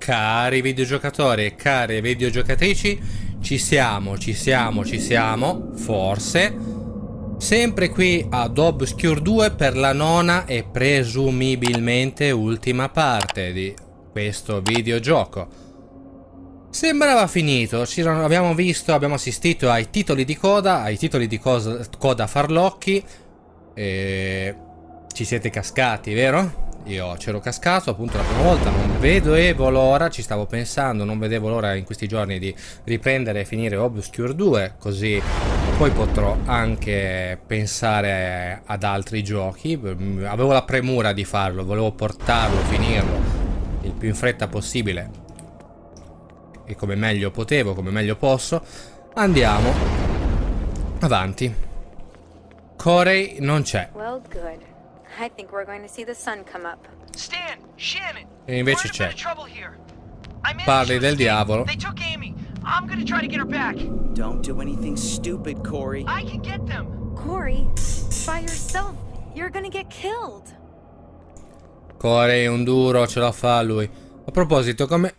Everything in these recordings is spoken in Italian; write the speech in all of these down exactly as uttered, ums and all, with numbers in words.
Cari videogiocatori e cari videogiocatrici, ci siamo, ci siamo, ci siamo, forse, sempre qui ad Obscure due per la nona e presumibilmente ultima parte di questo videogioco. Sembrava finito, ci sono, abbiamo visto, abbiamo assistito ai titoli di coda, ai titoli di cosa, coda farlocchi, e ci siete cascati, vero? Io c'ero cascato appunto la prima volta, non vedevo l'ora, ci stavo pensando, non vedevo l'ora in questi giorni di riprendere e finire Obscure due, così poi potrò anche pensare ad altri giochi. Avevo la premura di farlo, volevo portarlo, finirlo il più in fretta possibile e come meglio potevo, come meglio posso. Andiamo avanti. Corey non c'è. Well, good. I think we're going to see the sun come up. Stan, Shannon. E invece c'è. Parli Parli del diavolo. They took Amy. I'm gonna try to get her back. Don't do anything stupid, Corey. I can get them. Corey, by yourself, you're gonna get killed. Corey un duro, ce la fa lui. A proposito, come...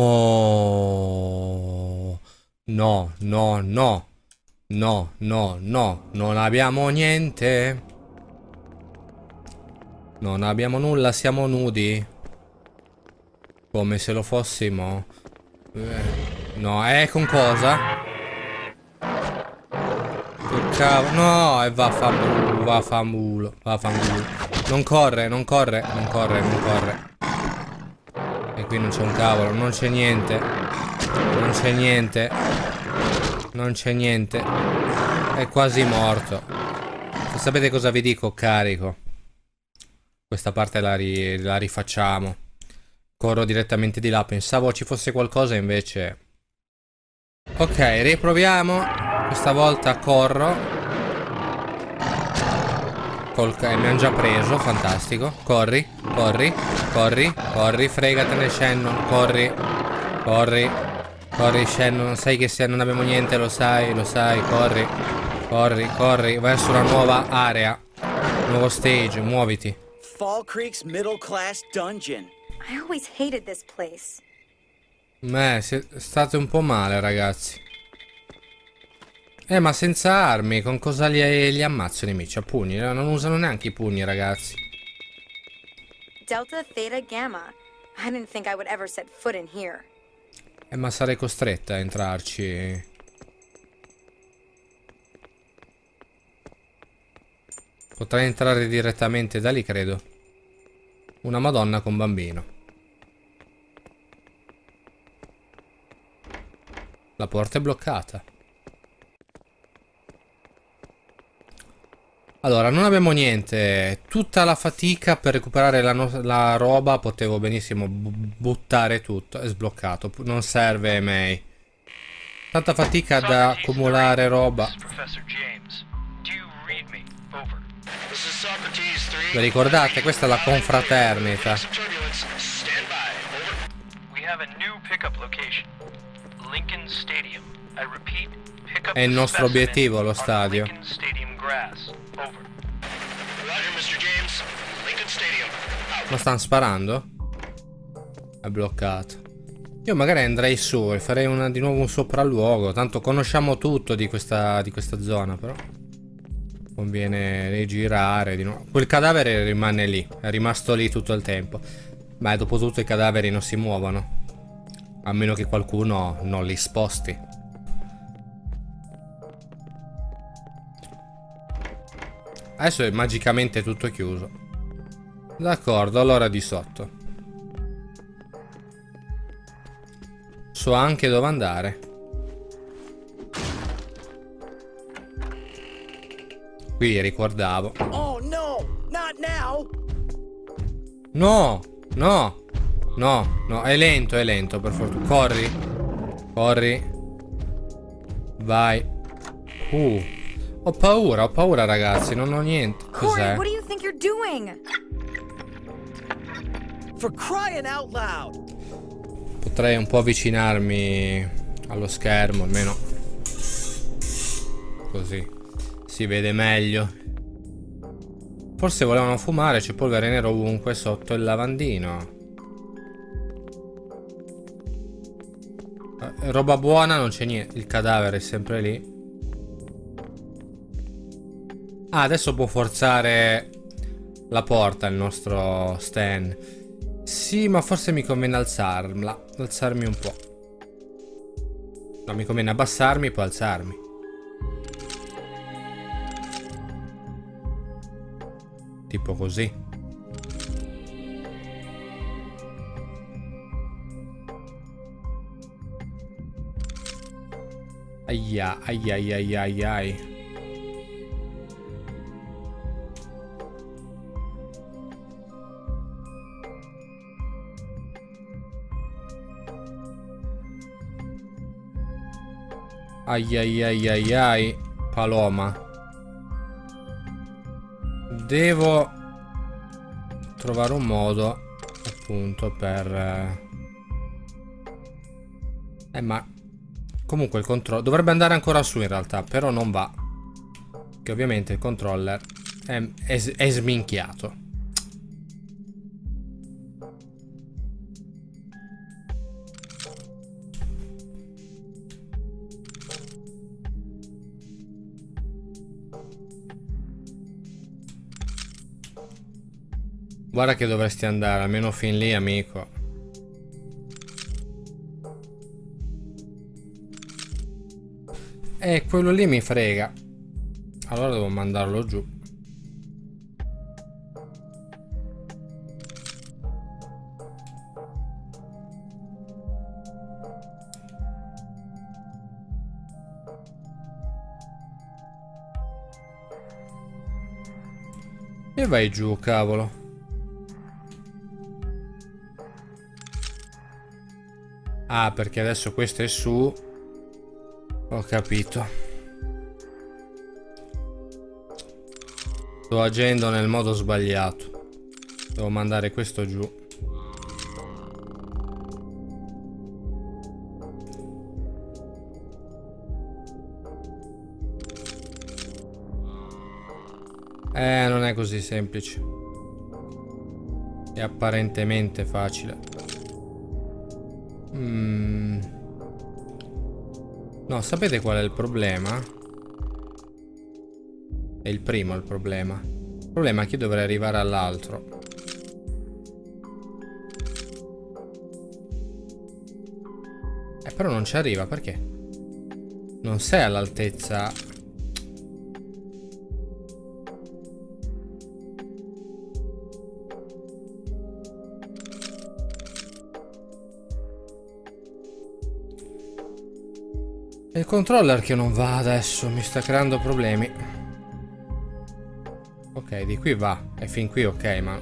No. No, no, no. No, no, no. Non abbiamo niente. Non abbiamo nulla, siamo nudi. Come se lo fossimo. Eh, no, è con cosa? Che cavolo. No, e va a fanculo, va a fanculo, va a fanculo. Non corre, non corre, non corre, non corre. E qui non c'è un cavolo, non c'è niente. Non c'è niente. Non c'è niente. È quasi morto. Sapete cosa vi dico? Carico. Questa parte la, ri la rifacciamo. Corro direttamente di là. Pensavo ci fosse qualcosa, invece... Ok, riproviamo. Questa volta corro. Col... Eh, mi hanno già preso, fantastico. Corri, corri, corri, corri. Fregatene, Shannon, corri. Corri. Corri, Shannon. Sai che se non abbiamo niente, lo sai, lo sai. Corri, corri, corri. Verso la nuova area. Nuovo stage, muoviti. Fall Creek's middle class dungeon. I always hated this place. Beh, state un po' male, ragazzi. Eh, ma senza armi, con cosa li, li ammazzo i nemici? A pugni? Non usano neanche i pugni, ragazzi. Delta, Theta, Gamma. I didn't think I would ever set foot in here. Eh, ma sarei costretta a entrarci. Potrei entrare direttamente da lì, credo. Una madonna con bambino. La porta è bloccata. Allora, non abbiamo niente. Tutta la fatica per recuperare la, no la roba. Potevo benissimo buttare tutto. È sbloccato. Non serve May. Tanta fatica da accumulare roba. Vi ricordate? Questa è la confraternita. È il nostro obiettivo, lo stadio. Ma stanno sparando? È bloccato. Io magari andrei su e farei una, di nuovo un sopralluogo. Tanto conosciamo tutto di questa, di questa zona, però conviene rigirare di nuovo. Quel cadavere rimane lì. È rimasto lì tutto il tempo. Ma dopo tutto i cadaveri non si muovono. A meno che qualcuno non li sposti. Adesso è magicamente tutto chiuso. D'accordo, allora di sotto. So anche dove andare. Qui ricordavo. Oh no, not now. No, no, no, no, è lento, è lento per fortuna. Corri, corri. Vai. Uh, ho paura, ho paura, ragazzi, non ho niente. Cos'è? What do you think you're doing? For crying out loud. Potrei un po' avvicinarmi allo schermo, almeno così si vede meglio. Forse volevano fumare, c'è polvere nero ovunque sotto il lavandino. roba buona non c'è niente. Il cadavere è sempre lì. Ah, adesso può forzare la porta il nostro Stan. Sì, ma forse mi conviene alzarla. Alzarmi un po'. No, mi conviene abbassarmi e poi alzarmi. Tipo così. Aia, aia, aia, aia, aia. Ai ai ai ai ai. Paloma. Devo trovare un modo appunto per Eh ma comunque il controllo dovrebbe andare ancora su in realtà, però non va, che ovviamente il controller è, è, è sminchiato. Guarda che dovresti andare, almeno fin lì, amico. E quello lì mi frega. Allora devo mandarlo giù. E vai giù, cavolo. Ah, perché adesso questo è su. Ho capito. Sto agendo nel modo sbagliato. Devo mandare questo giù. Eh, non è così semplice. È apparentemente facile. Mm. No, sapete qual è il problema? È il primo il problema. Il problema è che io dovrei arrivare all'altro. Eh, però non ci arriva, perché? Non sei all'altezza. È il controller che non va adesso, mi sta creando problemi. Ok, di qui va. E fin qui ok, ma...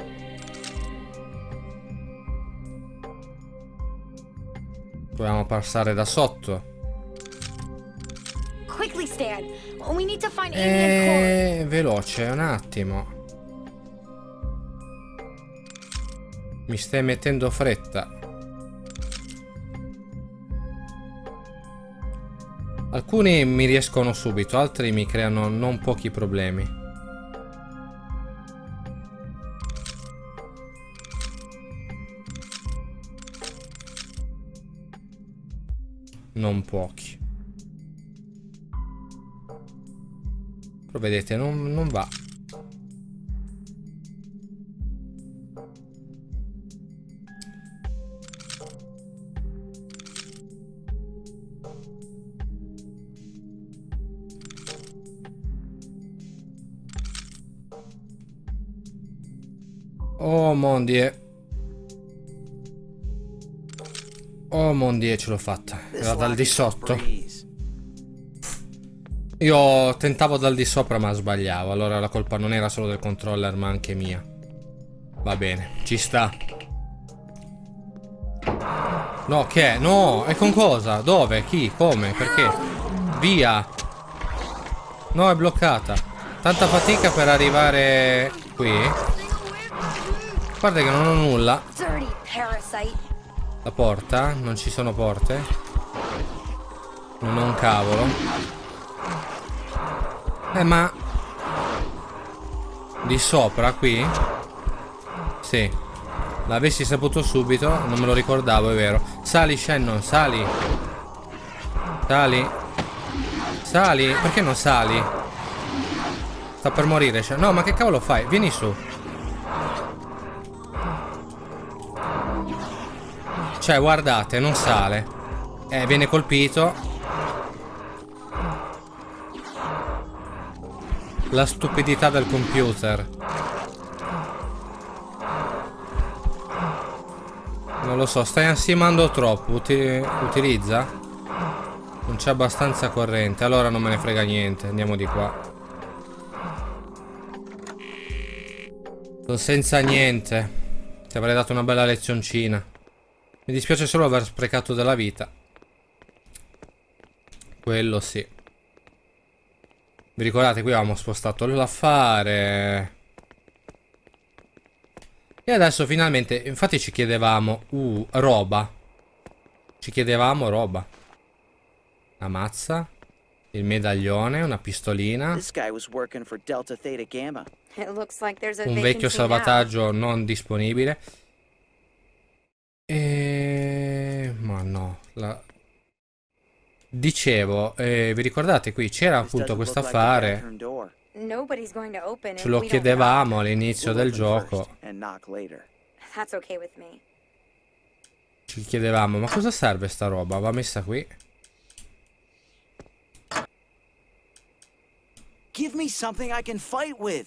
Proviamo a passare da sotto. Quickly, Stan. We need to find Amy and Corey. Eh, veloce, un attimo. Mi stai mettendo fretta. Alcuni mi riescono subito, altri mi creano non pochi problemi. Non pochi. Però vedete, non, non va. Oh mon Dieu. Oh mon Dieu, ce l'ho fatta. Era dal di sotto. Io tentavo dal di sopra ma sbagliavo. Allora la colpa non era solo del controller ma anche mia. Va bene, ci sta. No, che è? No, e con cosa? Dove? Chi? Come? Perché? Via. No, è bloccata. Tanta fatica per arrivare qui. Guarda che non ho nulla. La porta? Non ci sono porte? Non ho un cavolo. Eh ma... Di sopra qui? Sì. L'avessi saputo subito, non me lo ricordavo, è vero. Sali, Shannon, sali. Sali. Sali. Perché non sali? Sta per morire, Shannon. No, ma che cavolo fai? Vieni su. Cioè, guardate, non sale. Eh, viene colpito. La stupidità del computer. Non lo so, stai ansimando troppo. Uti- utilizza? Non c'è abbastanza corrente. Allora non me ne frega niente. Andiamo di qua. Sono senza niente. Ti avrei dato una bella lezioncina. Mi dispiace solo aver sprecato della vita. Quello sì. Vi ricordate, qui avevamo spostato l'affare. E adesso finalmente, infatti ci chiedevamo, uh, roba. Ci chiedevamo roba. La mazza, il medaglione, una pistolina. This guy was working for Delta Theta Gamma. It looks like there's a Un vacancy vecchio salvataggio non disponibile. E... ma no. La... Dicevo, eh, vi ricordate qui c'era appunto questo affare. now. Nobody's going to open it. Ce lo We don't chiedevamo all'inizio del We'll open gioco. first and knock later. know. That's okay with me. Ci chiedevamo, ma cosa serve sta roba? Va messa qui. Give me something I can fight with.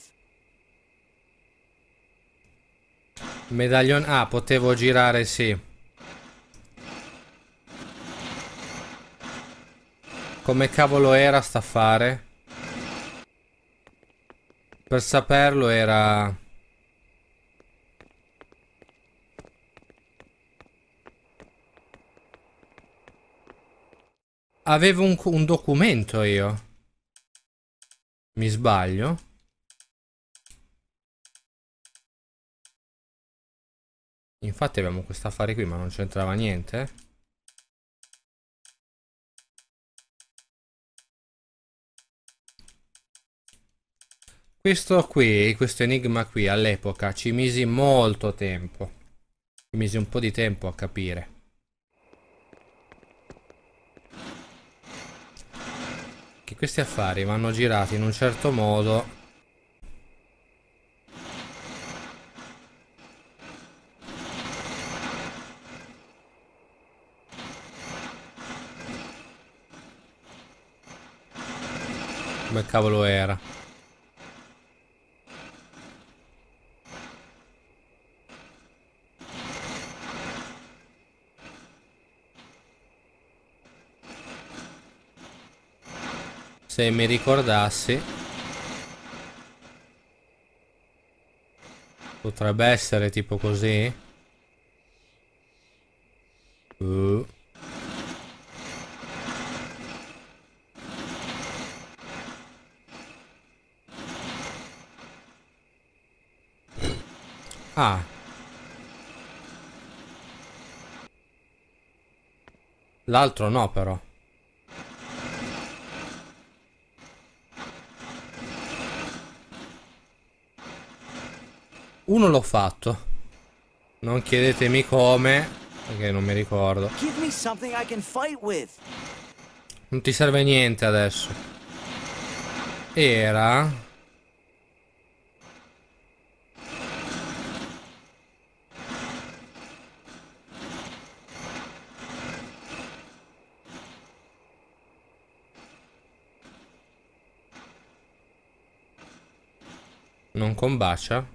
Medaglione. Ah, potevo girare, sì. Come cavolo era sta affare? Per saperlo era... Avevo un, un documento io. Mi sbaglio? Infatti abbiamo questo affare qui, ma non c'entrava niente. Questo qui, questo enigma qui, all'epoca ci misi molto tempo. Ci misi un po' di tempo a capire. Che questi affari vanno girati in un certo modo. Come cavolo era? Se mi ricordassi, potrebbe essere tipo così. Uh. Ah. L'altro no, però. Uno l'ho fatto. Non chiedetemi come, perché non mi ricordo. Give me something I can fight with. Non ti serve niente adesso. Era... Non combacia?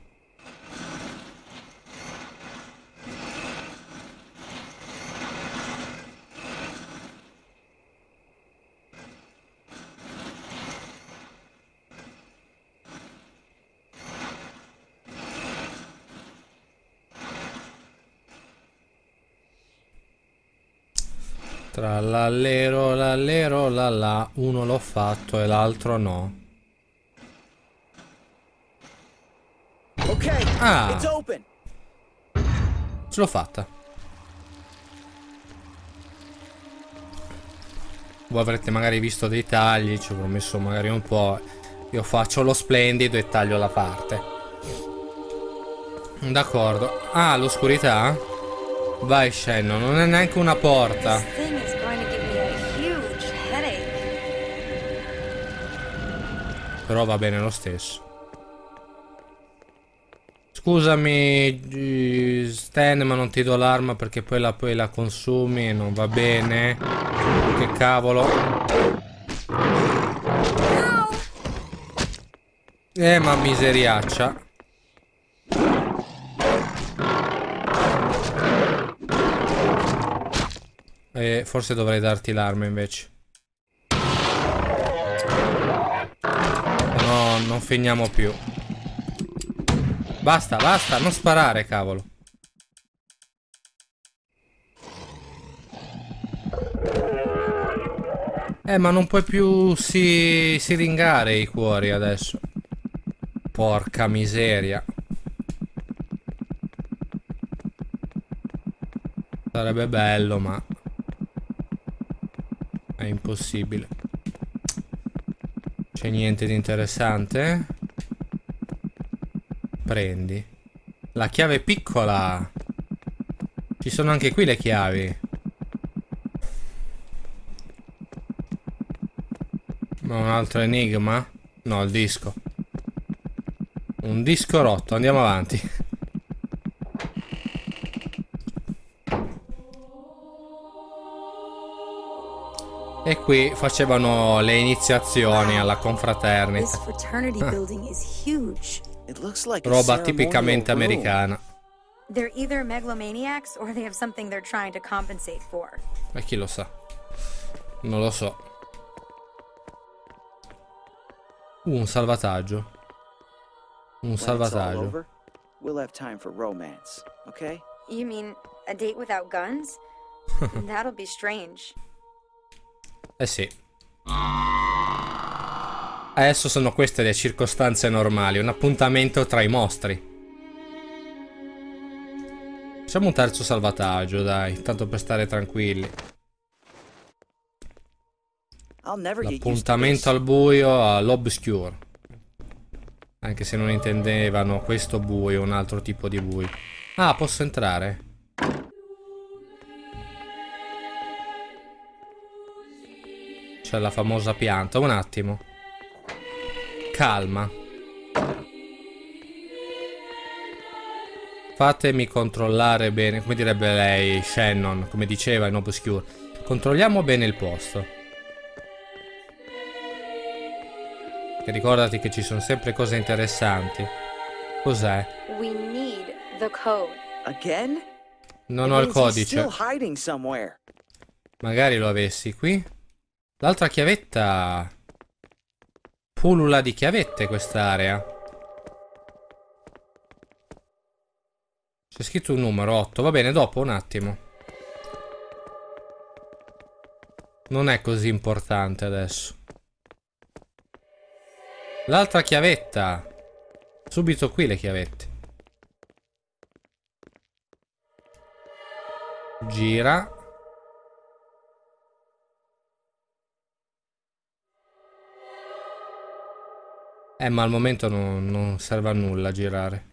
Tra l'allero, l'allero, la la. Uno l'ho fatto e l'altro no. Okay, Ah. it's open. Ce l'ho fatta. Voi avrete magari visto dei tagli, ci avrò messo magari un po'. Io faccio lo splendido e taglio la parte. D'accordo. Ah, l'oscurità? Vai Shannon, non è neanche una porta. This thing is going to give me a huge headache. Però va bene lo stesso. Scusami Stan, ma non ti do l'arma perché poi la, poi la consumi e non va bene. Che cavolo. Eh, ma miseriaccia. Eh, forse dovrei darti l'arma invece. No, non finiamo più. Basta, basta, non sparare, cavolo. Eh, ma non puoi più si, siringare i cuori adesso. Porca miseria. Sarebbe bello, ma è impossibile. C'è niente di interessante? Prendi. La chiave piccola. Ci sono anche qui le chiavi. Ma un altro enigma? No, il disco. Un disco rotto, andiamo avanti. E qui facevano le iniziazioni alla confraternita. This fraternity building is huge. It looks like a Roba ceremonial tipicamente room. americana. They're either megalomaniacs or they have something they're trying to compensate for. E chi lo sa? Non lo so. Uh, un salvataggio. Un When it's all salvataggio. over, we'll have time for romance, okay? You mean a date without guns? That'll be strange. Eh sì. Adesso sono queste le circostanze normali. Un appuntamento tra i mostri. Facciamo un terzo salvataggio, dai. Tanto per stare tranquilli. I'll never get used to L'appuntamento this. al buio all'obscure. Anche se non intendevano questo buio, un altro tipo di buio. Ah, posso entrare? C'è la famosa pianta. Un attimo. Calma. Fatemi controllare bene. Come direbbe lei, Shannon, come diceva in Obscure. Controlliamo bene il posto. E ricordati che ci sono sempre cose interessanti. Cos'è? We need the code. Again? Non It ho il means he's codice. still hiding somewhere. Magari lo avessi qui. L'altra chiavetta. Pullula di chiavette quest'area. C'è scritto un numero otto. Va bene, dopo un attimo. Non è così importante adesso. L'altra chiavetta. Subito qui le chiavette. Gira. Eh, ma al momento non, non serve a nulla girare.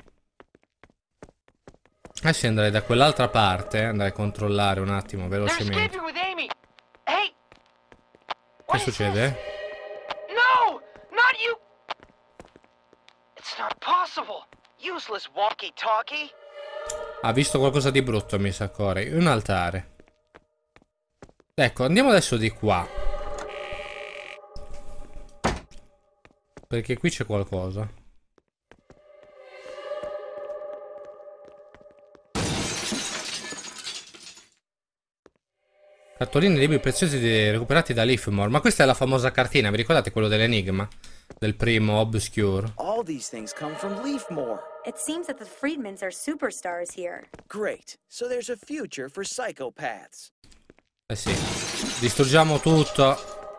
Adesso andrei da quell'altra parte, andrei a controllare un attimo They're velocemente. escaping with Amy. Hey. Che What is succede? this? No, not you. It's not possible. Useless walkie-talkie. Ha visto qualcosa di brutto, mi sa, Corey. Un altare. Ecco, andiamo adesso di qua. Perché qui c'è qualcosa. Cartoline libri preziosi di- recuperati da Leafmore. Ma questa è la famosa cartina, vi ricordate quello dell'enigma? Del primo Obscure. All these things come from Leafmore. It seems that the Friedmans are superstars here. Great. So there's a future for psychopaths. Eh sì. Distruggiamo tutto.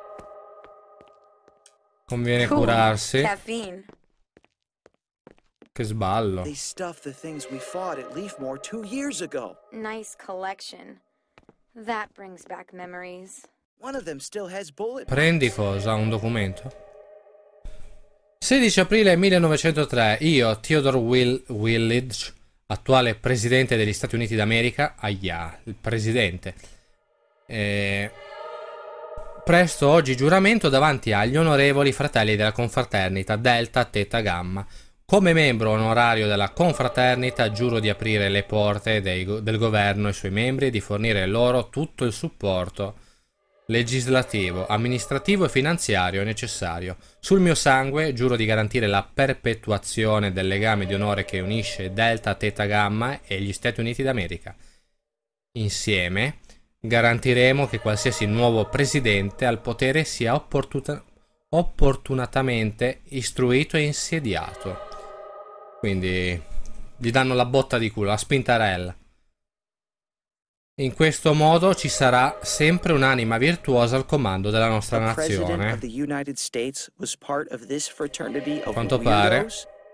Conviene Cool. curarsi. Caffeine. Che sballo. They stuffed the things we fought at Leafmore two years ago. Nice collection. That brings back memories. One of them still has bullet Prendi cosa? Un documento? sedici aprile millenovecentotre. Io, Theodore Will Willage, attuale presidente degli Stati Uniti d'America. Ahia, il presidente. Eh, presto oggi giuramento davanti agli onorevoli fratelli della confraternita Delta Theta Gamma. Come membro onorario della confraternita giuro di aprire le porte dei, del governo ai suoi membri e di fornire loro tutto il supporto legislativo, amministrativo e finanziario necessario. Sul mio sangue giuro di garantire la perpetuazione del legame di onore che unisce Delta Theta Gamma e gli Stati Uniti d'America. Insieme garantiremo che qualsiasi nuovo presidente al potere sia opportun- opportunatamente istruito e insediato. Quindi gli danno la botta di culo, la spintarella. In questo modo ci sarà sempre un'anima virtuosa al comando della nostra nazione. A quanto pare.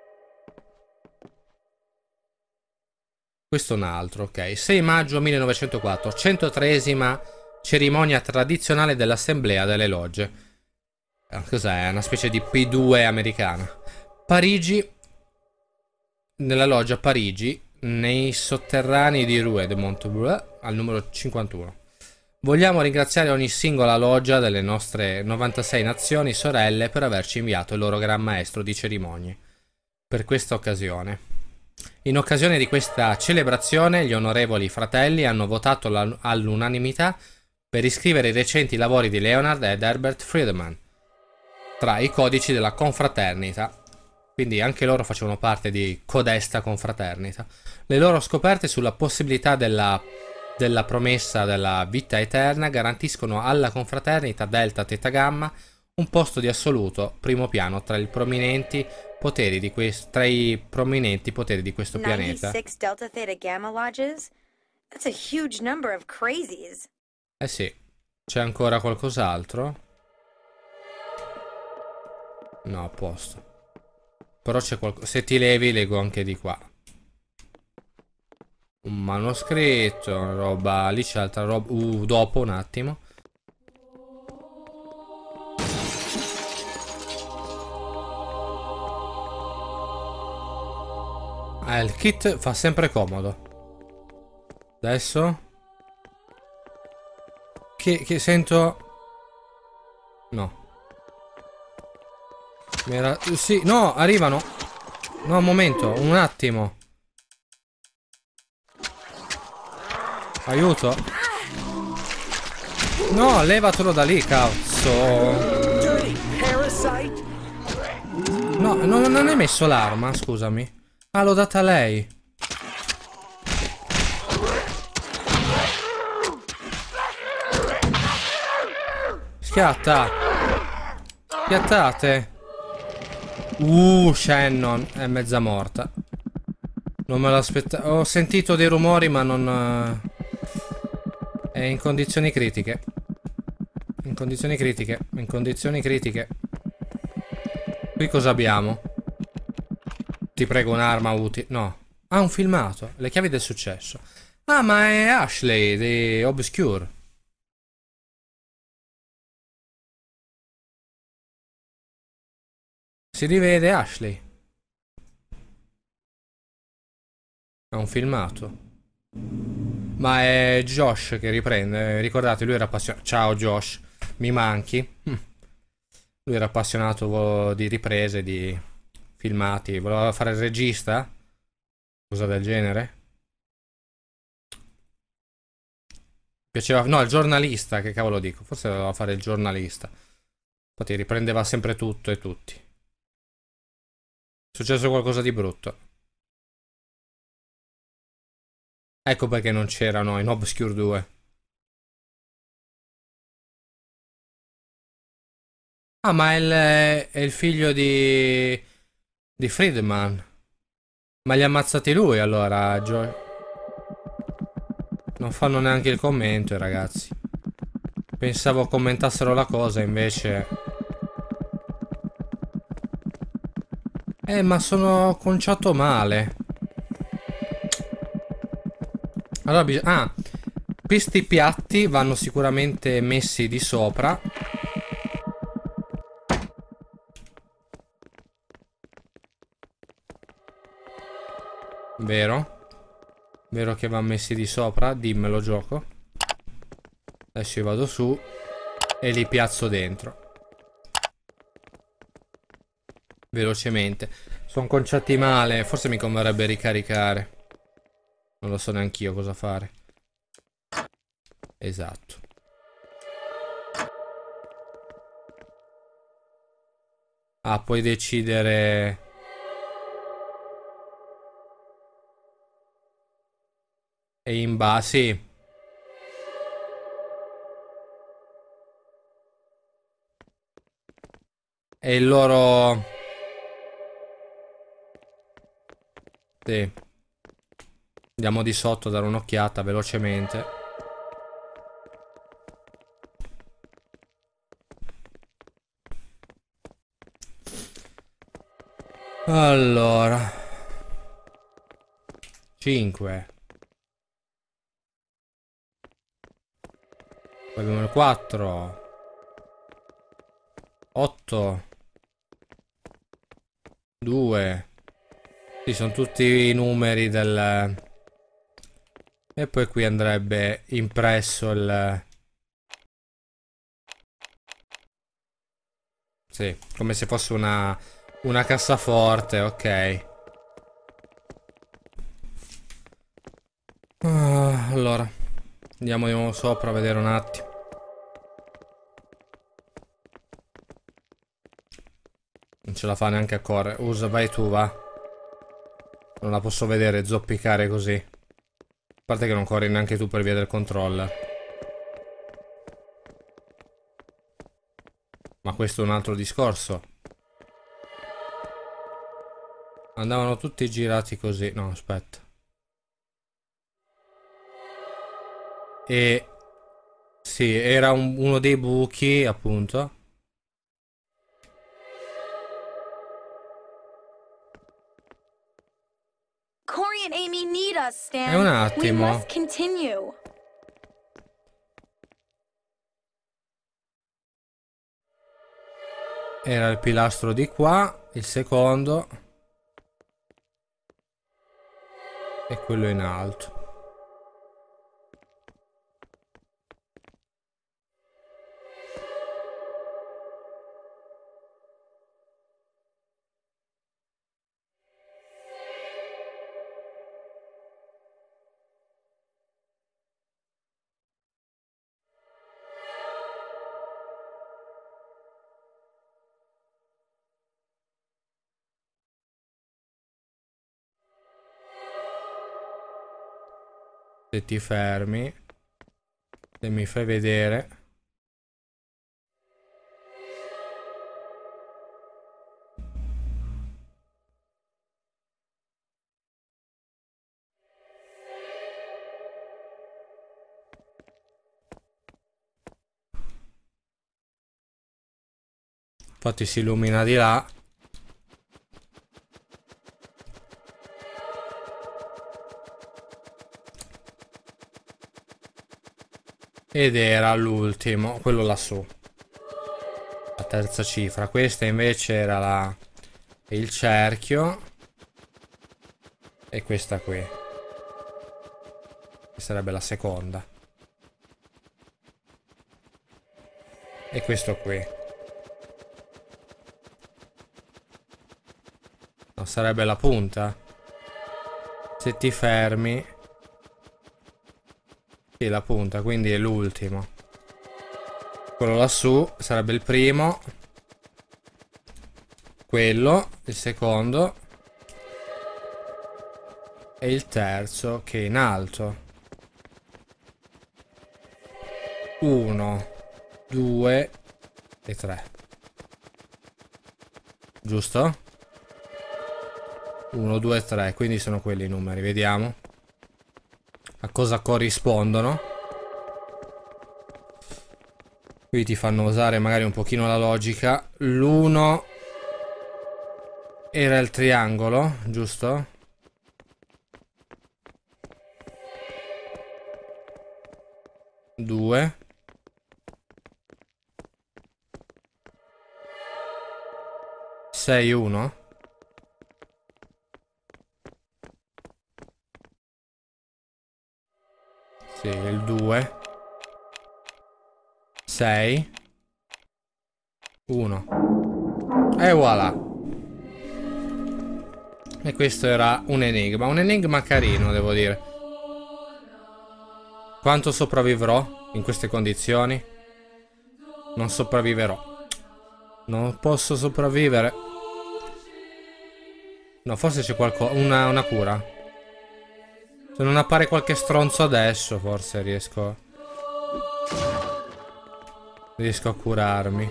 Questo è un altro, ok. sei maggio millenovecentoquattro, centotreesima cerimonia tradizionale dell'Assemblea delle Logge. Cos'è? Una specie di P due americana. Parigi. Nella loggia Parigi, nei sotterranei di Rue de Montblanc, al numero cinquantuno. Vogliamo ringraziare ogni singola loggia delle nostre novantasei nazioni sorelle per averci inviato il loro gran maestro di cerimonie per questa occasione. In occasione di questa celebrazione, gli onorevoli fratelli hanno votato all'unanimità per iscrivere i recenti lavori di Leonard ed Herbert Friedman tra i codici della confraternita. Quindi anche loro facevano parte di codesta confraternita. Le loro scoperte sulla possibilità della, della promessa della vita eterna garantiscono alla confraternita Delta Theta Gamma un posto di assoluto primo piano tra i prominenti poteri di, quest, tra i prominenti poteri di questo pianeta. ninety-six Delta Theta Gamma lodges? That's a huge number of crazies. Eh sì. C'è ancora qualcos'altro? No, a posto. Però c'è qualcosa. Se ti levi, leggo anche di qua. Un manoscritto, roba. Lì c'è altra roba. Uh, dopo un attimo. Eh, il kit fa sempre comodo. Adesso. Che, che sento. No. Era... Sì, no, arrivano. No, un momento, un attimo. Aiuto. No, levatelo da lì, cazzo. No, no, non hai messo l'arma, scusami. Ah, l'ho data a lei. Schiatta. Schiattate. Uh, Shannon è mezza morta. Non me l'aspettavo. Ho sentito dei rumori, ma non... È in condizioni critiche. In condizioni critiche. In condizioni critiche. Qui cosa abbiamo? Ti prego, un'arma utile. No. Ah, un filmato. Le chiavi del successo. Ah, ma è Ashley di Obscure. Si rivede Ashley. È un filmato. Ma è Josh che riprende. Ricordate, lui era appassionato. Ciao Josh, mi manchi. Lui era appassionato di riprese, di filmati. Voleva fare il regista? Cosa del genere? Piaceva. No, il giornalista, che cavolo dico. Forse voleva fare il giornalista. Infatti riprendeva sempre tutto e tutti. È successo qualcosa di brutto. Ecco perché non c'erano in Obscure due. Ah, ma è il, è il figlio di... di Friedman. Ma li ha ammazzati lui allora, Joy. Non fanno neanche il commento, ragazzi. Pensavo commentassero la cosa, invece... Eh, ma sono conciato male. Allora bisogna... Ah, questi piatti vanno sicuramente messi di sopra. Vero? Vero che vanno messi di sopra? Dimmelo, gioco. Adesso io vado su e li piazzo dentro. Velocemente. Sono conciati male. Forse mi converrebbe ricaricare. Non lo so neanch'io cosa fare. Esatto. Ah, puoi decidere... E in base... Sì. E il loro... Sì. Andiamo di sotto a dare un'occhiata velocemente. Allora. cinque. Poi abbiamo il quattro. otto. due. Sì, sono tutti i numeri del... E poi qui andrebbe impresso il... Sì, come se fosse una... Una cassaforte, ok. Ah, allora. Andiamo di nuovo sopra a vedere un attimo. Non ce la fa neanche a correre. Usa, vai tu, va. Non la posso vedere zoppicare così. A parte che non corri neanche tu per via del controller. Ma questo è un altro discorso. Andavano tutti girati così. No, aspetta. E... Sì, era un- uno dei buchi, appunto. Corey and Amy need us, Stan. È un We attimo. must continue. Era il pilastro di qua, il secondo. E quello in alto. Se ti fermi, se mi fai vedere. Infatti si illumina di là. Ed era l'ultimo, quello lassù. La terza cifra. Questa invece era la... il cerchio. E questa qui. Che sarebbe la seconda. E questo qui. No, sarebbe la punta. Se ti fermi... Sì, la punta, quindi è l'ultimo. Quello lassù sarebbe il primo. Quello, il secondo. E il terzo che è in alto. Uno, due e tre. Giusto? Uno, due, tre. Quindi sono quelli i numeri, vediamo. A cosa corrispondono. Qui ti fanno usare magari un pochino la logica. L'uno era il triangolo, giusto? Due. Sei, uno. sei. uno. E voilà. E questo era un enigma. Un enigma carino, devo dire. Quanto sopravvivrò in queste condizioni? Non sopravviverò. Non posso sopravvivere. No, forse c'è qualcosa. Una, una cura. Se non appare qualche stronzo adesso, forse riesco. Riesco a curarmi.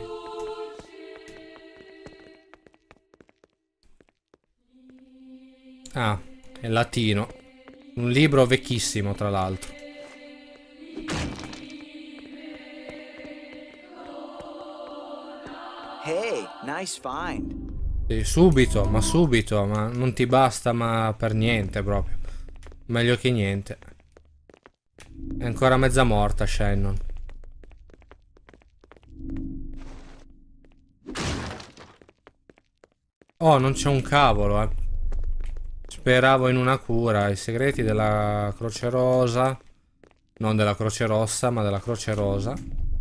Ah, è latino. Un libro vecchissimo, tra l'altro. Hey, nice find. Sì, subito, ma subito, ma non ti basta, ma per niente proprio. Meglio che niente. È ancora mezza morta, Shannon. Oh, non c'è un cavolo, eh. Speravo in una cura. I segreti della Croce Rosa. Non della Croce Rossa, ma della Croce Rosa.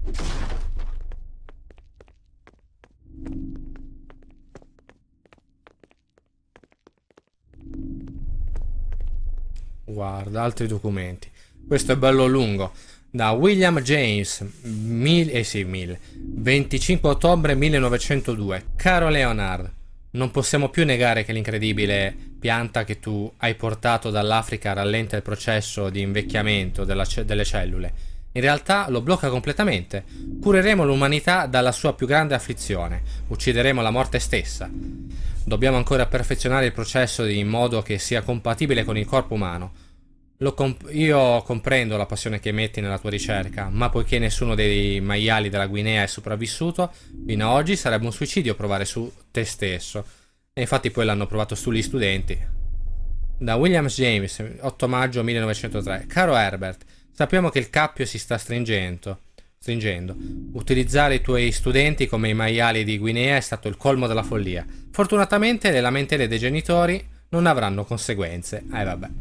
Guarda, altri documenti. Questo è bello lungo. Da William James, mil, eh sì, mille, venticinque ottobre millenovecentodue. Caro Leonard, non possiamo più negare che l'incredibile pianta che tu hai portato dall'Africa rallenta il processo di invecchiamento della ce delle cellule. In realtà lo blocca completamente. Cureremo l'umanità dalla sua più grande afflizione. Uccideremo la morte stessa. Dobbiamo ancora perfezionare il processo in modo che sia compatibile con il corpo umano. Lo comp io comprendo la passione che metti nella tua ricerca, ma poiché nessuno dei maiali della Guinea è sopravvissuto, fino ad oggi sarebbe un suicidio provare su te stesso. E infatti poi l'hanno provato sugli studenti. Da William James, otto maggio millenovecentotre. Caro Herbert, sappiamo che il cappio si sta stringendo. Stringendo. Utilizzare i tuoi studenti come i maiali di Guinea è stato il colmo della follia. Fortunatamente le lamentele dei genitori non avranno conseguenze. Eh vabbè.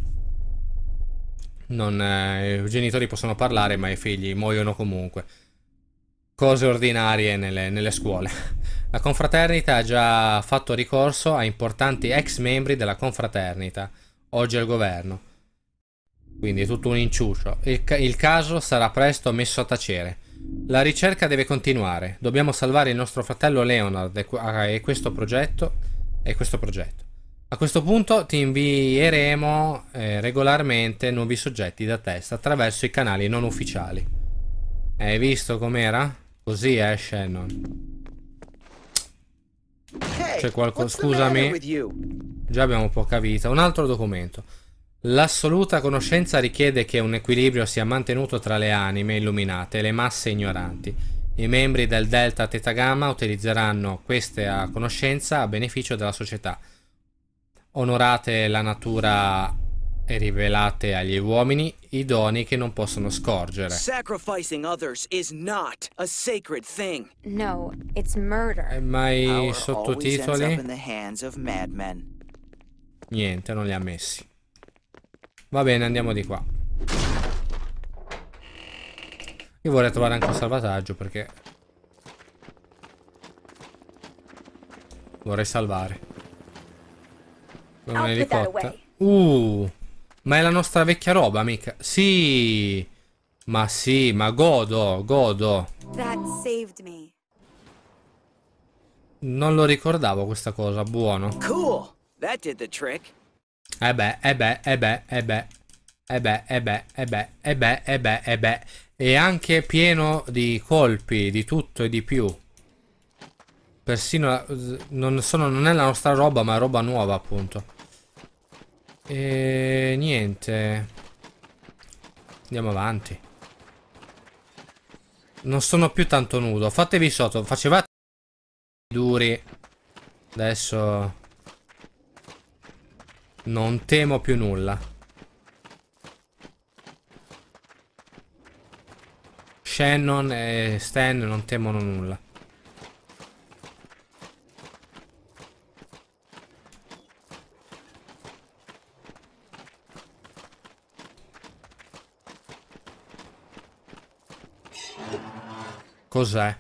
Non, eh, i genitori possono parlare, ma i figli muoiono comunque. Cose ordinarie nelle, nelle scuole. La confraternita ha già fatto ricorso a importanti ex membri della confraternita, oggi al governo. Quindi è tutto un inciucio. Il, ca il caso sarà presto messo a tacere. La ricerca deve continuare. Dobbiamo salvare il nostro fratello Leonard e, e questo progetto. E questo progetto. A questo punto ti invieremo eh, regolarmente nuovi soggetti da test attraverso i canali non ufficiali. Hai visto com'era? Così è, Shannon. C'è qualcosa... Scusami. Già abbiamo poca vita. Un altro documento. L'assoluta conoscenza richiede che un equilibrio sia mantenuto tra le anime illuminate e le masse ignoranti. I membri del Delta Theta Gamma utilizzeranno questa conoscenza a beneficio della società. Onorate la natura e rivelate agli uomini i doni che non possono scorgere. Sacrificing others is not a sacred thing. No, it's murder. E mai Power sottotitoli? always ends up in the hands of madmen. Niente, non li ha messi. Va bene, andiamo di qua. Io vorrei trovare anche un salvataggio perché vorrei salvare. Un elicottero. Uh, ma è la nostra vecchia roba, mica. Sì. Ma sì, ma godo, godo. That saved me. Non lo ricordavo questa cosa, buono. Cool. That did the trick. Eh beh, eh beh, eh beh, eh beh. Eh beh, eh beh, eh beh, eh beh, eh beh, eh beh. E anche pieno di colpi, di tutto e di più. Persino non, sono, non è la nostra roba, ma è roba nuova, appunto. E niente. Andiamo avanti. Non sono più tanto nudo. Fatevi sotto. Facevate duri. Adesso non temo più nulla. Shannon e Stan non temono nulla. Cos'è?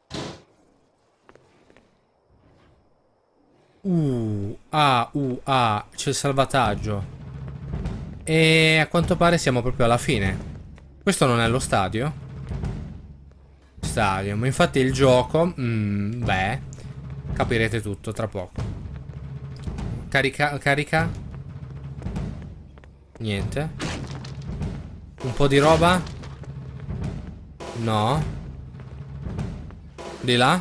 Uh, ah, uh, ah, c'è il salvataggio. E a quanto pare siamo proprio alla fine. Questo non è lo stadio? Stadio, ma infatti il gioco, mm, beh, capirete tutto tra poco. Carica, carica. Niente. Un po' di roba? No. Di là?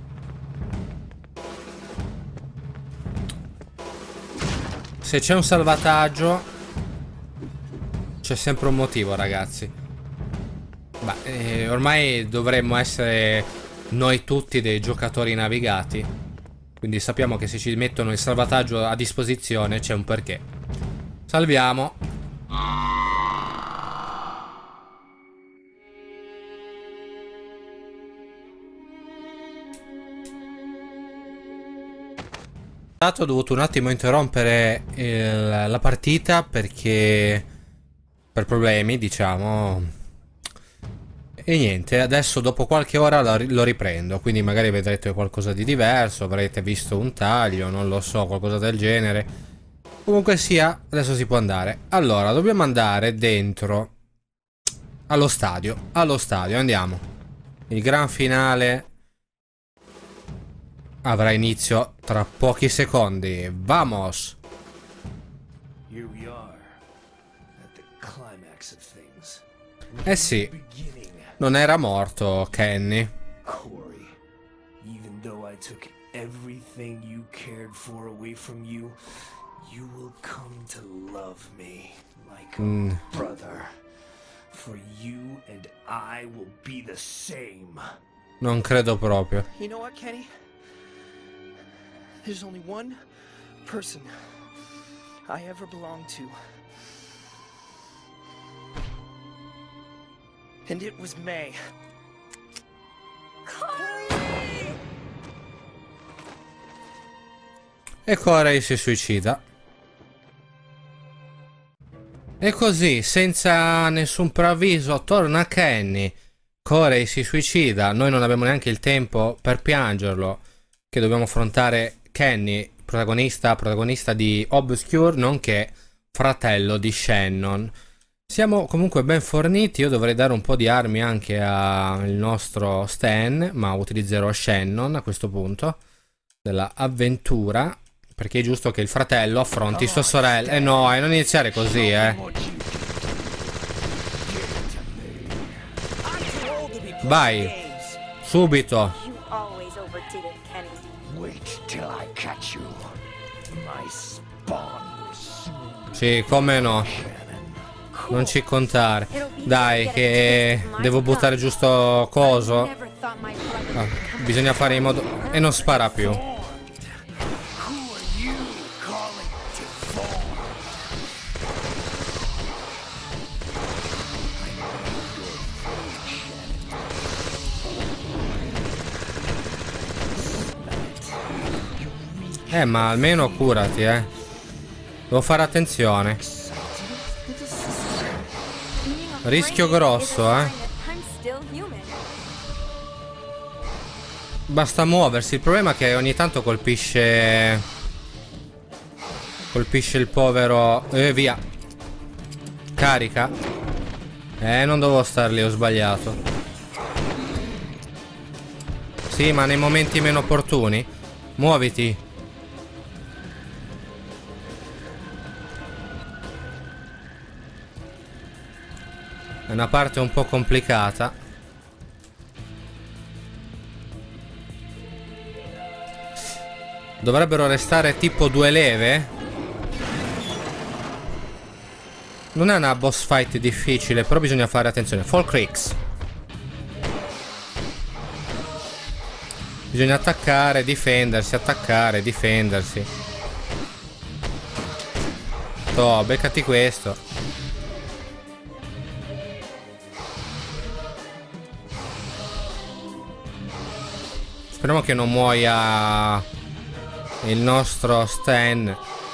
Se c'è un salvataggio, c'è sempre un motivo, ragazzi. Beh, eh, ormai dovremmo essere noi tutti dei giocatori navigati. Quindi sappiamo che se ci mettono il salvataggio a disposizione c'è un perché. Salviamo. Ho dovuto un attimo interrompere il, la partita perché per problemi, diciamo. E niente, adesso dopo qualche ora lo, lo riprendo. Quindi magari vedrete qualcosa di diverso, avrete visto un taglio, non lo so, qualcosa del genere. Comunque sia, adesso si può andare. Allora, dobbiamo andare dentro allo stadio. Allo stadio, andiamo. Il gran finale avrà inizio tra pochi secondi. Vamos! Here we are at the climax of things. Eh sì, non era morto Kenny. Corey, even though I took everything you cared for away from you, you will come to love me like a Mm. brother. For you and I will be the same. Non credo proprio. You know what, Kenny? There's only one person I ever belonged to. And it was May. E Corey si suicida. E così, senza nessun preavviso, torna Kenny. Corey si suicida. Noi non abbiamo neanche il tempo per piangerlo, che dobbiamo affrontare Kenny, protagonista, protagonista di Obscure, nonché fratello di Shannon. Siamo comunque ben forniti. Io dovrei dare un po' di armi anche al nostro Stan, ma utilizzerò Shannon a questo punto della avventura, perché è giusto che il fratello affronti sua sorella. Eh no, e non iniziare così, eh. Vai, subito. You always overdid it, Kenny. Wait till I catch you. My spawn will soon. Sì, come no. Non ci contare. Dai, che devo buttare giusto coso. Never thought my brother Ah, would become bisogna fare in modo... E non spara più. Who are you calling to fall? Eh, ma almeno curati, eh. Devo fare attenzione. Rischio grosso, eh. I'm still human. Basta muoversi. Il problema è che ogni tanto colpisce... Colpisce il povero... Eh, via. Carica. Eh, non dovevo star lì, ho sbagliato. Sì, ma nei momenti meno opportuni. Muoviti. È una parte un po' complicata. Dovrebbero restare tipo due leve. Non è una boss fight difficile, però bisogna fare attenzione. Fall Creeks. Bisogna attaccare, difendersi, attaccare, difendersi. Toh, beccati questo. Speriamo che non muoia il nostro Stan.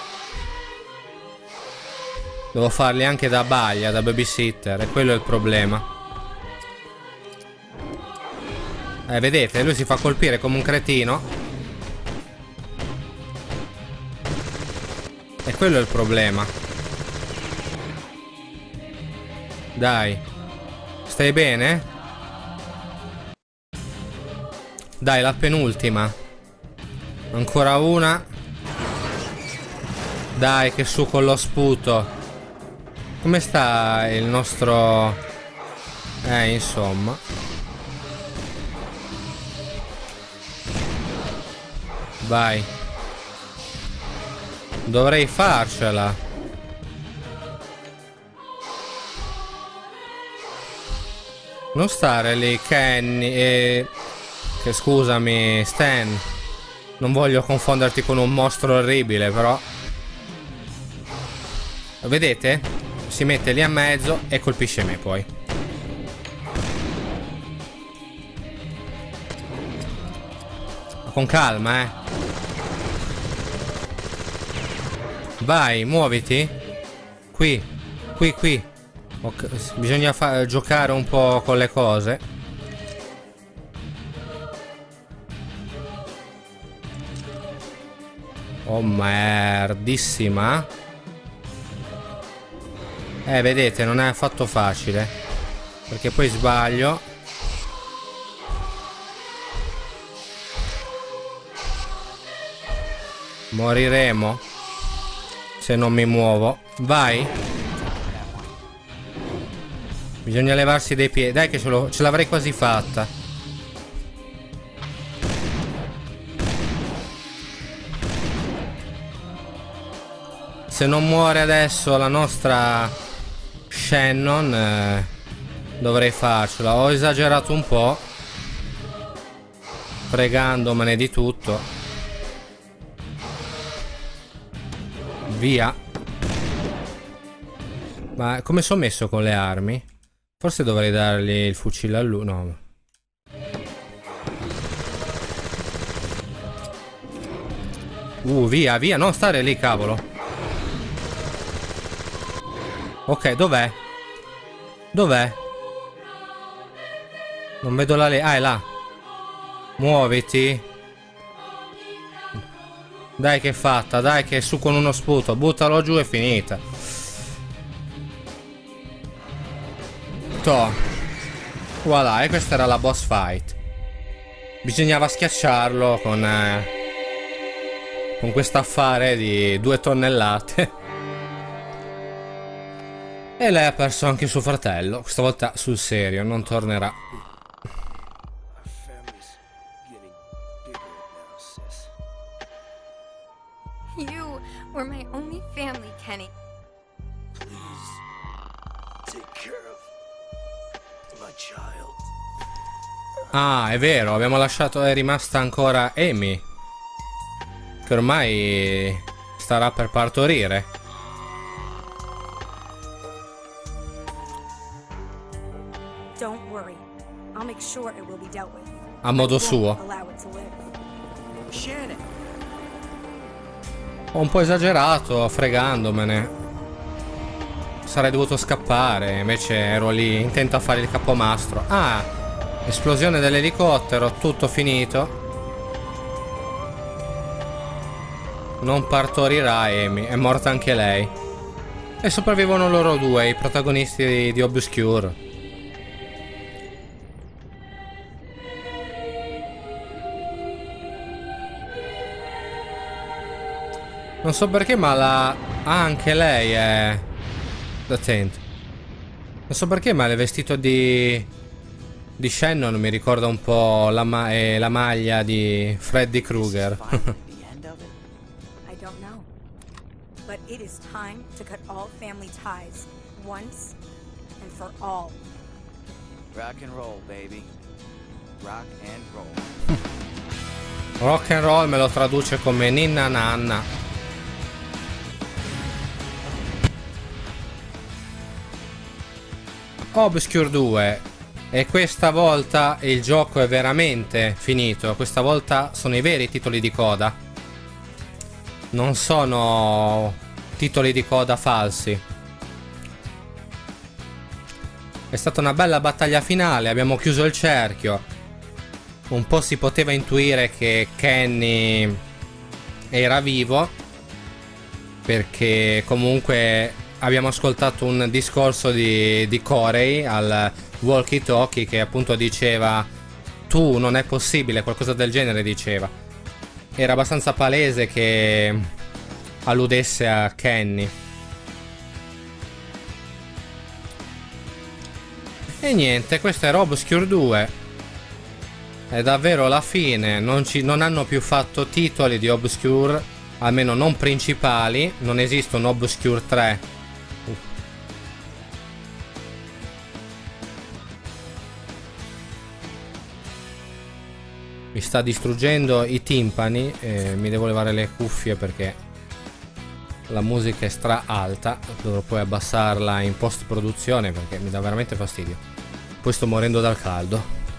Devo farli anche da baglia, da babysitter, e quello è il problema. Eh, vedete? Lui si fa colpire come un cretino. E quello è il problema. Dai. Stai bene? Dai, la penultima. Ancora una. Dai, che su con lo sputo. Come sta il nostro... Eh, insomma. Vai. Dovrei farcela. Non stare lì, Kenny. E... Che scusami, Stan. Non voglio confonderti con un mostro orribile, però. Vedete? Si mette lì a mezzo e colpisce me poi. Con calma, eh. Vai, muoviti. Qui, qui, qui. Okay. Bisogna giocare un po' con le cose. Oh merdissima. Eh, vedete, non è affatto facile. Perché poi sbaglio. Moriremo se non mi muovo. Vai. Bisogna levarsi dei piedi. Dai che ce, ce l'avrei quasi fatta. Se non muore adesso la nostra Shannon, eh, dovrei farcela. Ho esagerato un po', fregandomene di tutto. Via. Ma come sono messo con le armi? Forse dovrei dargli il fucile a lui. No. Uh, via, via. Non stare lì, cavolo. Ok, dov'è? Dov'è? Non vedo la lei. Ah, è là. Muoviti. Dai che è fatta. Dai che è su con uno sputo. Buttalo giù e finita. Toh. Voilà, e questa era la boss fight. Bisognava schiacciarlo con... Eh, con questo affare di due tonnellate. E lei ha perso anche suo fratello. Questa volta sul serio, non tornerà. You were my only family, Kenny. Please take care of my child. Ah, è vero, abbiamo lasciato, è rimasta ancora Amy, che ormai starà per partorire. Don't worry. I'll make sure it will be dealt with. A modo I won't suo. allow it to live. Shannon! Ho un po' esagerato, fregandomene. Sarei dovuto scappare, invece ero lì intento a fare il capomastro. Ah, esplosione dell'elicottero, tutto finito. Non partorirà Amy, è morta anche lei. E sopravvivono loro due, i protagonisti di, di Obscure. Non so perché, ma la... Ah, anche lei è... Attento. Non so perché, ma il vestito di... Di Shannon mi ricorda un po' la, ma... eh, la maglia di Freddy Krueger. I don't know. But it is time to cut all family ties. Once and for all. Rock and roll, baby. Rock and roll. Rock and roll me lo traduce come ninna nanna. Obscure due. E questa volta il gioco è veramente finito. Questa volta sono i veri titoli di coda. Non sono titoli di coda falsi. È stata una bella battaglia finale. Abbiamo chiuso il cerchio. un po' si poteva intuire che Kenny era vivo, perché comunque abbiamo ascoltato un discorso di, di Corey al walkie talkie che appunto diceva tu non è possibile, qualcosa del genere diceva. Era abbastanza palese che alludesse a Kenny. E niente, questo era Obscure due. È davvero la fine. Non, ci, non hanno più fatto titoli di Obscure, almeno non principali. Non esiste un Obscure tre. uh. Mi sta distruggendo i timpani e mi devo levare le cuffie perché la musica è stra alta. Dovrò poi abbassarla in post produzione perché mi dà veramente fastidio. Poi sto morendo dal caldo.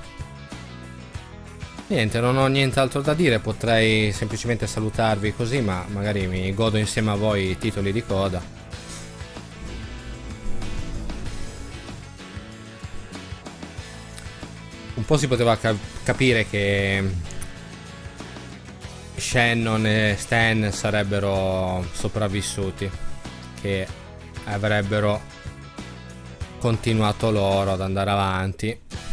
Niente, non ho nient'altro da dire. Potrei semplicemente salutarvi così, ma magari mi godo insieme a voi i titoli di coda. Un po' si poteva cap capire che Shannon e Stan sarebbero sopravvissuti, che avrebbero continuato loro ad andare avanti.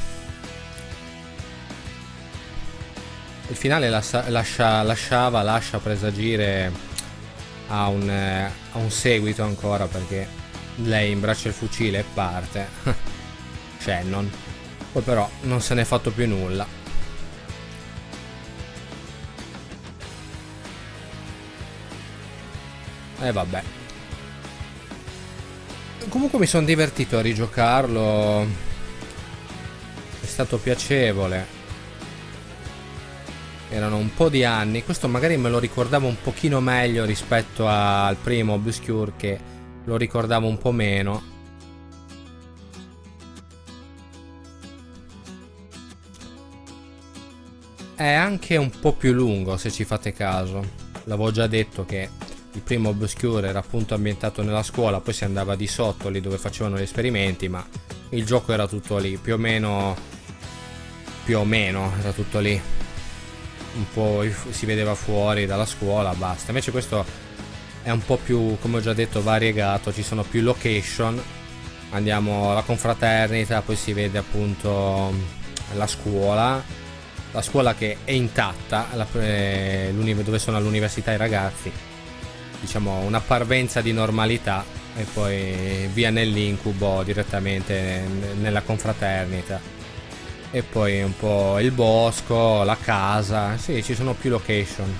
Il finale lascia, lascia, lasciava, lascia presagire a un, eh, a un seguito ancora, perché lei imbraccia il fucile e parte. Shannon. Poi però non se n'è fatto più nulla. E vabbè. Comunque mi sono divertito a rigiocarlo. È stato piacevole. Erano un po' di anni. Questo magari me lo ricordavo un pochino meglio rispetto al primo Obscure, che lo ricordavo un po' meno. È anche un po' più lungo, se ci fate caso. L'avevo già detto che il primo Obscure era appunto ambientato nella scuola, poi si andava di sotto lì dove facevano gli esperimenti, ma il gioco era tutto lì, più o meno più o meno era tutto lì. Un po' si vedeva fuori dalla scuola, basta. Invece questo è un po' più, come ho già detto, variegato, ci sono più location. Andiamo alla confraternita, poi si vede appunto la scuola. La scuola che è intatta, la, eh, dove sono all'università i ragazzi. Diciamo una parvenza di normalità e poi via nell'incubo direttamente nella confraternita. E poi un po' il bosco, la casa. Sì, ci sono più location.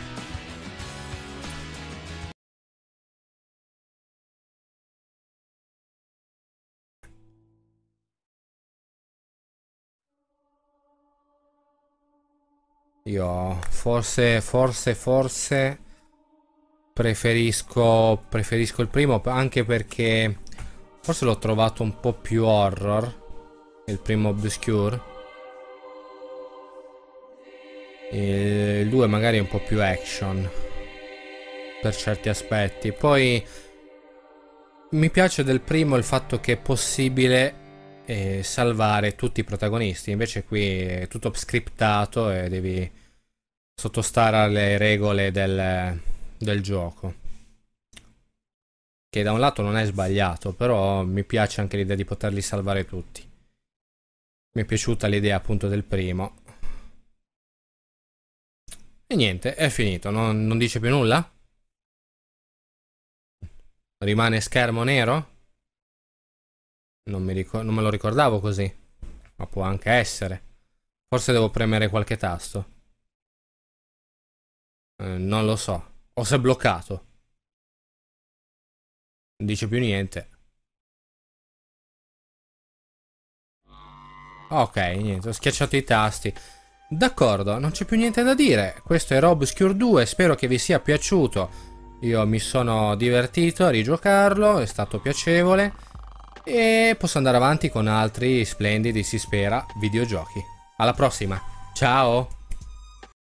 Io forse, forse, forse preferisco, preferisco il primo, anche perché forse l'ho trovato un po' più horror, il primo Obscure. E il due magari è un po' più action per certi aspetti. Poi mi piace del primo il fatto che è possibile e salvare tutti i protagonisti. Invece qui è tutto scriptato e devi sottostare alle regole del, del gioco, che da un lato non è sbagliato, però mi piace anche l'idea di poterli salvare tutti. Mi è piaciuta l'idea appunto del primo. E niente, è finito. Non, non dice più nulla? Rimane schermo nero? Non, mi ricor- non me lo ricordavo così. Ma può anche essere. Forse devo premere qualche tasto. Eh, non lo so. O si è bloccato. Non dice più niente. Ok, niente. Ho schiacciato i tasti. D'accordo, non c'è più niente da dire. Questo era Obscure due. Spero che vi sia piaciuto. Io mi sono divertito a rigiocarlo. È stato piacevole. E posso andare avanti con altri splendidi, si spera, videogiochi. Alla prossima, ciao!